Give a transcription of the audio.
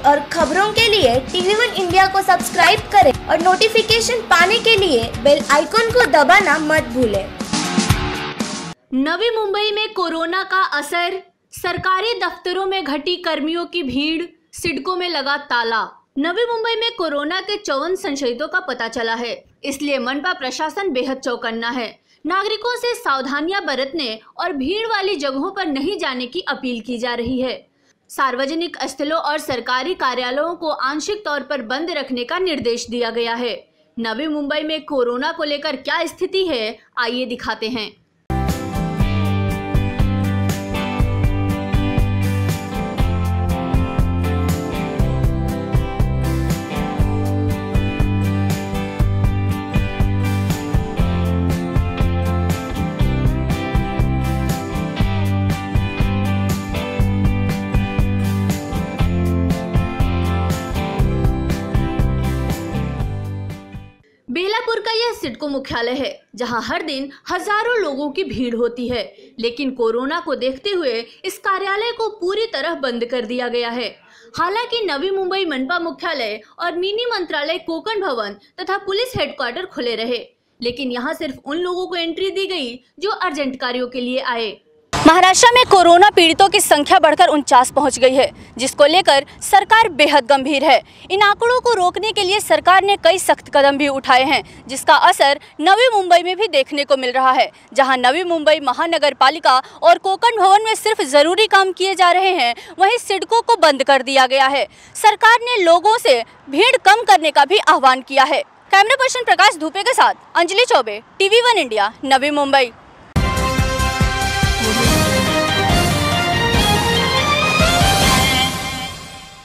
और खबरों के लिए TV1 इंडिया को सब्सक्राइब करें और नोटिफिकेशन पाने के लिए बेल आइकॉन को दबाना मत भूलें। नवी मुंबई में कोरोना का असर, सरकारी दफ्तरों में घटी कर्मियों की भीड़, सिडको में लगा ताला। नवी मुंबई में कोरोना के 54 संशयितों का पता चला है, इसलिए मनपा प्रशासन बेहद चौकन्ना है। नागरिकों से सावधानियां बरतने और भीड़ वाली जगहों पर नहीं जाने की अपील की जा रही है। सार्वजनिक स्थलों और सरकारी कार्यालयों को आंशिक तौर पर बंद रखने का निर्देश दिया गया है। नवी मुंबई में कोरोना को लेकर क्या स्थिति है, आइए दिखाते हैं। बेलापुर का यह सिडको मुख्यालय है, जहां हर दिन हजारों लोगों की भीड़ होती है, लेकिन कोरोना को देखते हुए इस कार्यालय को पूरी तरह बंद कर दिया गया है। हालांकि नवी मुंबई मनपा मुख्यालय और मिनी मंत्रालय कोकण भवन तथा पुलिस हेडक्वार्टर खुले रहे, लेकिन यहां सिर्फ उन लोगों को एंट्री दी गई जो अर्जेंट कार्यों के लिए आए। महाराष्ट्र में कोरोना पीड़ितों की संख्या बढ़कर 49 पहुंच गई है, जिसको लेकर सरकार बेहद गंभीर है। इन आंकड़ों को रोकने के लिए सरकार ने कई सख्त कदम भी उठाए हैं, जिसका असर नवी मुंबई में भी देखने को मिल रहा है। जहां नवी मुंबई महानगर पालिका और कोकण भवन में सिर्फ जरूरी काम किए जा रहे हैं, वहीं सिडको को बंद कर दिया गया है। सरकार ने लोगों से भीड़ कम करने का भी आह्वान किया है। कैमरा पर्सन प्रकाश धूपे के साथ अंजलि चौबे, TV1 इंडिया, नवी मुंबई।